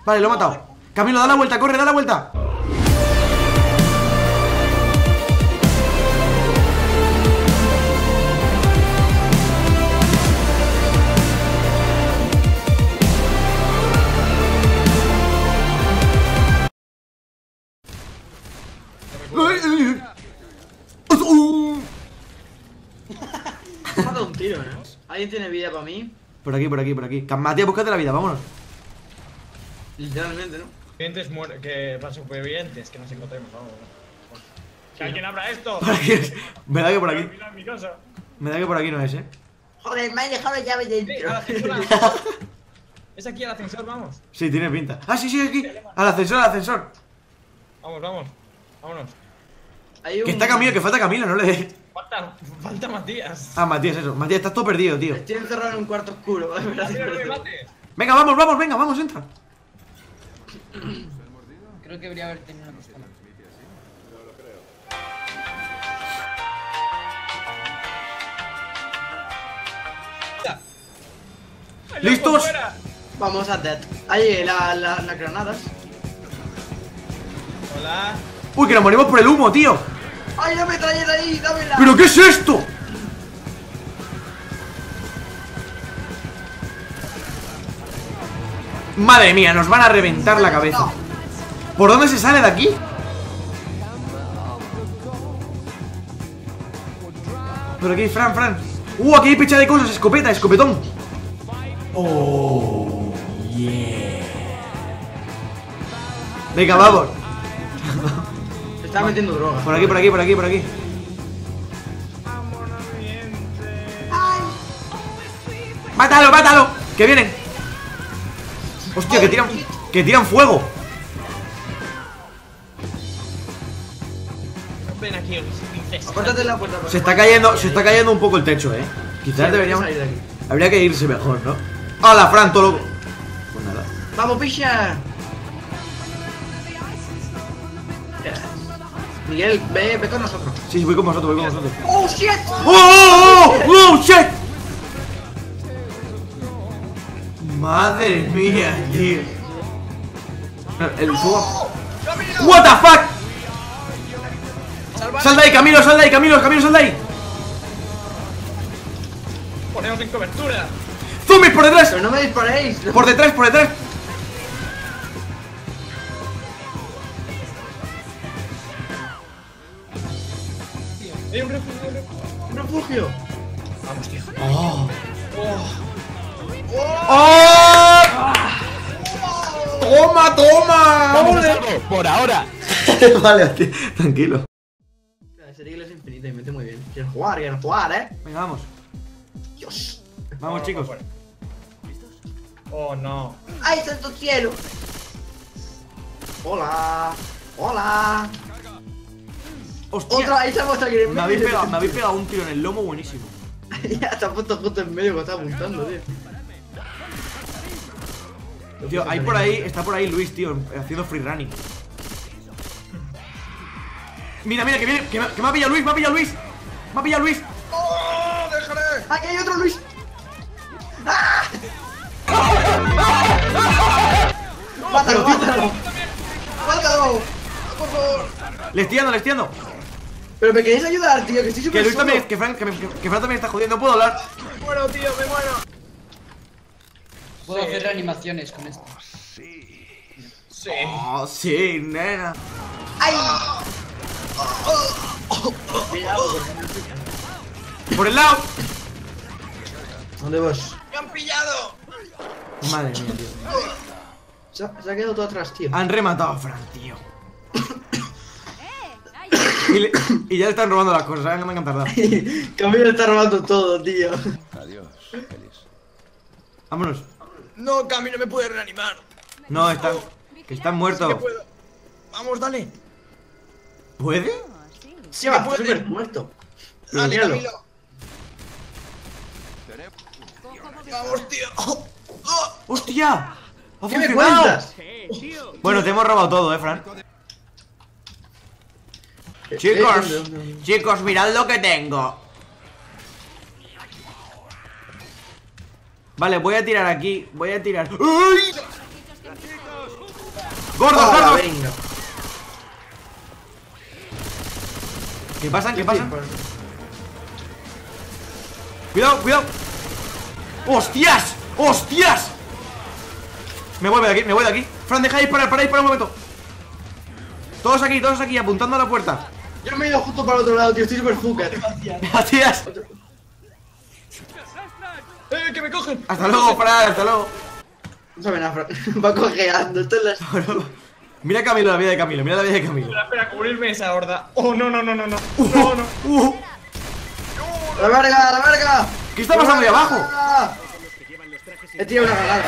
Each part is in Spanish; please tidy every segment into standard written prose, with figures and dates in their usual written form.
Vale, lo he matado. Camilo, da la vuelta, corre, da la vuelta. Me ha matado un tiro, ¿no? ¿Alguien tiene vida para mí? Por aquí, por aquí, por aquí. Matías, búscate la vida, vámonos. Literalmente, ¿no? Que para supervivientes que nos encontremos, vamos. Que alguien abra esto. Por aquí es. Me da que por aquí. Mira mi casa. Me da que por aquí no es, Joder, me ha dejado la llave dentro. Es aquí el ascensor, vamos. Sí, tiene pinta. Ah, sí, sí, aquí. Al ascensor, al ascensor. Vamos, vamos. Vámonos. Hay un... Que está Camilo, que falta Camilo, no le. Falta Matías. Ah, Matías, eso. Matías, estás todo perdido, tío. Estoy encerrado en un cuarto oscuro. Mira, no me mates. Venga, vamos, vamos, venga, vamos, entra. Creo que debería haber tenido una pistola. ¿Listos? Vamos a Dead. Ahí, las granadas. Hola. Uy, que nos morimos por el humo, tío. ¡Ay, no me traes ahí! ¡Dámela! ¿Pero qué es esto? Madre mía, nos van a reventar la cabeza. ¿Por dónde se sale de aquí? Por aquí, Fran. Aquí hay pecha de cosas, escopeta, escopetón. Oh, yeah. Venga, vamos. Se está metiendo droga. Por aquí, por aquí, por aquí, por aquí. ¡Mátalo, mátalo! ¡Que vienen! ¡Hostia, que tiran fuego! Ven aquí, princesa. Apártate la puerta. Se está cayendo un poco el techo, Quizás Sí, deberíamos. salir de aquí. Habría que irse mejor, ¿no? ¡Hala, Fran, todo loco! Pues nada. ¡Vamos, picha! Miguel, ve con nosotros. Sí, voy con vosotros, voy con vosotros. ¡Oh, shit! ¡Oh, shit! Madre mía, tío. El fuego. What the fuck. Sal de ahí, Camilo, sal de ahí, Camilo, sal de ahí. Ponemos en cobertura. ¡Zombies por detrás! Pero no me disparéis. Por detrás, por detrás. Hay un refugio, ¡Un refugio! Vamos, tío. ¡Oh! ¡Toma, toma! Vamos a salvo, por ahora. Vale, tío, tranquilo. Esa regla es infinita y mete muy bien. Quieren jugar, Venga, vamos. Dios. Vamos, chicos. Oh, no. ¡Ay, santo cielo! Hola. Hola. Hostia. Otra, ahí se ha puesto aquí en Me habéis medio. pegado un tiro en el lomo buenísimo. Ya se ha puesto justo en medio que está apuntando, tío. Tío, hay por ahí, está por ahí Luis, tío, haciendo free running. Mira, que viene, que me ha pillado Luis, me ha pillado Luis. ¡Oh, déjale! ¡Aquí hay otro Luis! ¡Mátalo, mátalo! ¡Mátalo! ¡Por favor! Le estoy dando. Pero me queréis ayudar, tío, que estoy Que súper Luis solo. también, que Fran también está jodiendo, no puedo hablar. Me muero, tío, me muero. Puedo hacer reanimaciones con esto. Sí. Oh, sí, nena. ¡Ay! Por el lado. ¿Dónde vas? ¡Me han pillado! Madre mía, tío. Se ha quedado todo atrás, tío. Han rematado a Fran, tío. Y ya le están robando las cosas, ¿sabes? No me han tardado. Camilo está robando todo, tío. Adiós, feliz. Vámonos. No, Cami, no me puede reanimar. No, que están muertos. Sí que puedo. Vamos, dale. ¿Puede? Sí, va, puede. súper muerto. Pero Dale, míralo. Camilo. Vamos, tío. Oh, oh. ¡Hostia! ¡Ha ¿Qué me funcionado! cuentas? Bueno, te hemos robado todo, Fran. Chicos, mirad lo que tengo. Vale, voy a tirar aquí. ¡Ay! ¡Gordos, Hola, gordos! venga. ¿Qué pasan? ¿Qué pasan? Pues, Cuidado, cuidado. ¡Hostias! ¡Hostias! Me voy de aquí, me voy de aquí. Fran, deja de disparar, para un momento. Todos aquí, apuntando a la puerta. Yo me he ido justo para el otro lado, tío. Estoy super fucker. Gracias. ¡Que me cogen! Hasta luego, Fran, hasta luego. No sabe nada, Fran. Va cojeando. Esto es la... Mira Camilo, la vida de Camilo, mira la vida de Camilo. Espera, espera, cubrirme esa horda. Oh, no. No, no. No, no. ¡La verga, la verga! ¿Qué está pasando ahí abajo? He tirado una granada.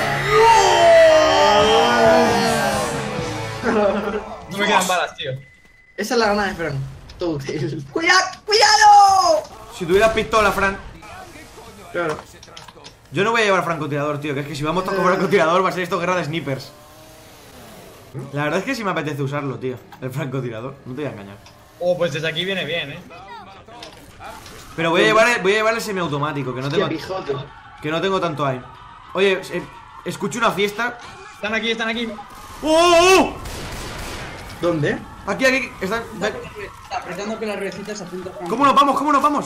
No me quedan balas, tío. Esa es la granada de Fran. Todo útil. ¡Cuidado! Si tuvieras pistola, Fran. Claro. Yo no voy a llevar francotirador, tío. Que es que si vamos todos con francotirador va a ser esto guerra de snipers. La verdad es que sí me apetece usarlo, tío. El francotirador, no te voy a engañar. Oh, pues desde aquí viene bien, Pero voy a llevar el semiautomático, que no Hostia, tengo, pijote. que no tengo tanto aim. Oye, escucho una fiesta. Están aquí, están aquí. ¡Oh! ¿Dónde? Aquí, están. Está apretando que las ruedecitas apuntan. ¿Cómo nos vamos? ¿Cómo nos vamos?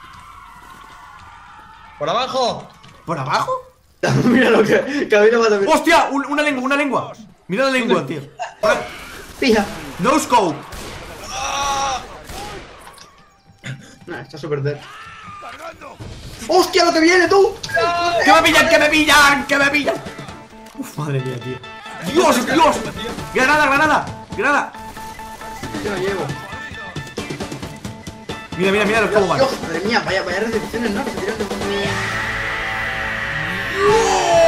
¡Por abajo! ¿Por abajo? Mira lo que Camilo va a también. ¡Hostia! Una lengua. Mira la lengua, tío. Pija. No scope. Nah, está súper dead. ¡Hostia, lo que viene, tú! ¡Que me pillan, que me pillan, que me pillan! Uf, madre mía, tío. ¡Dios, Dios! ¡Granada! Yo no llevo. Mira los cómo van. Dios, madre mía, vaya recepciones, ¿no? Que se tiran de...